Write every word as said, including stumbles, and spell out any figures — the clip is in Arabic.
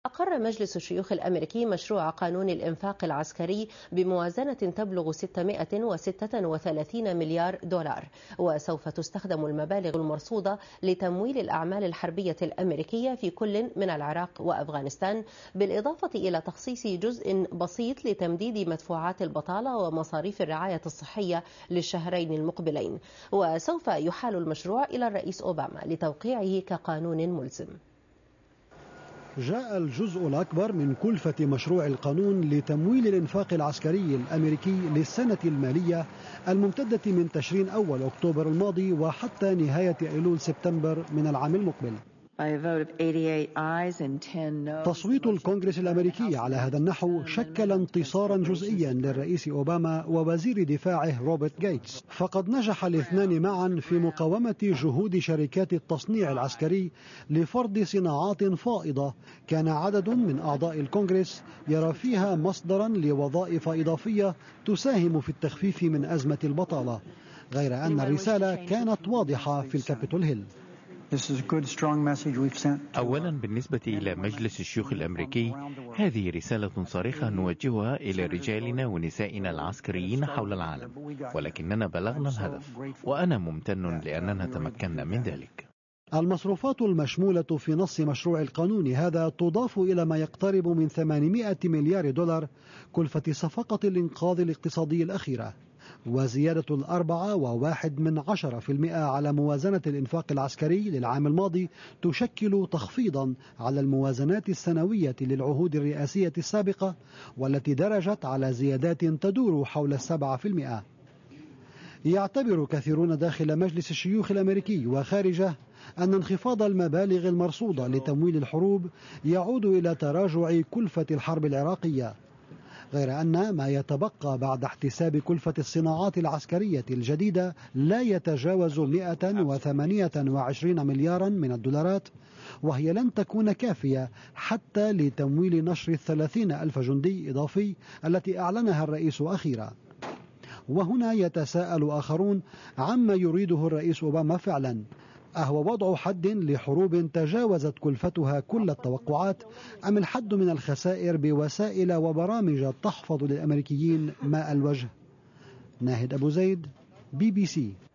أقر مجلس الشيوخ الأمريكي مشروع قانون الإنفاق العسكري بموازنة تبلغ ستمائة وستة وثلاثين مليار دولار، وسوف تستخدم المبالغ المرصودة لتمويل الأعمال الحربية الأمريكية في كل من العراق وأفغانستان، بالإضافة إلى تخصيص جزء بسيط لتمديد مدفوعات البطالة ومصاريف الرعاية الصحية للشهرين المقبلين. وسوف يحال المشروع إلى الرئيس أوباما لتوقيعه كقانون ملزم. جاء الجزء الأكبر من كلفة مشروع القانون لتمويل الإنفاق العسكري الأمريكي للسنة المالية الممتدة من تشرين أول أكتوبر الماضي وحتى نهاية أيلول سبتمبر من العام المقبل. تصويت الكونغرس الأمريكي على هذا النحو شكل انتصارا جزئيا للرئيس أوباما ووزير دفاعه روبرت جيتس، فقد نجح الاثنان معا في مقاومة جهود شركات التصنيع العسكري لفرض صناعات فائضة كان عدد من أعضاء الكونغرس يرى فيها مصدرا لوظائف إضافية تساهم في التخفيف من أزمة البطالة، غير أن الرسالة كانت واضحة في الكابيتول هيل. أولا، بالنسبة إلى مجلس الشيوخ الأمريكي، هذه رسالة صارخة نوجهها إلى رجالنا ونسائنا العسكريين حول العالم، ولكننا بلغنا الهدف، وأنا ممتن لأننا تمكنا من ذلك. المصروفات المشمولة في نص مشروع القانون هذا تضاف إلى ما يقترب من ثمانمائة مليار دولار كلفة صفقة الإنقاذ الاقتصادي الأخيرة، وزيادة الأربعة وواحد من عشرة في المئة على موازنة الإنفاق العسكري للعام الماضي تشكل تخفيضا على الموازنات السنوية للعهود الرئاسية السابقة، والتي درجت على زيادات تدور حول السبعة في المئة. يعتبر كثيرون داخل مجلس الشيوخ الأمريكي وخارجه أن انخفاض المبالغ المرصودة لتمويل الحروب يعود إلى تراجع كلفة الحرب العراقية، غير أن ما يتبقى بعد احتساب كلفة الصناعات العسكرية الجديدة لا يتجاوز مائة وثمانية وعشرين مليارا من الدولارات، وهي لن تكون كافية حتى لتمويل نشر الثلاثين ألف جندي إضافي التي أعلنها الرئيس أخيرا. وهنا يتساءل آخرون عما يريده الرئيس أوباما فعلا، أهو وضع حد لحروب تجاوزت كلفتها كل التوقعات، أم الحد من الخسائر بوسائل وبرامج تحفظ للأمريكيين ماء الوجه؟ ناهد أبو زيد، بي بي سي.